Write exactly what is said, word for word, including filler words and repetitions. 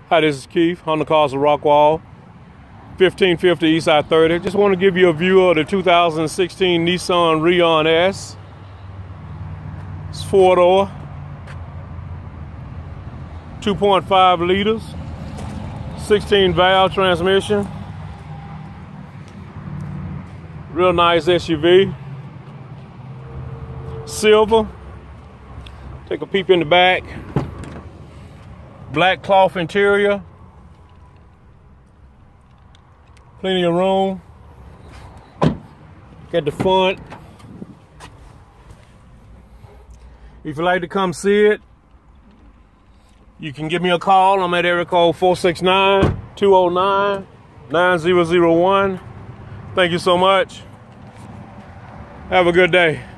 Hi, this is Keith, Honda Cars of Rockwall, fifteen fifty East I thirty. Just want to give you a view of the two thousand sixteen Nissan Rogue S. It's four-door, two point five liters, sixteen valve transmission. Real nice S U V. Silver. Take a peep in the back. Black cloth interior. Plenty of room. Got the front. If you'd like to come see it, you can give me a call. I'm at area code four six nine, two oh nine, nine zero zero one. Thank you so much. Have a good day.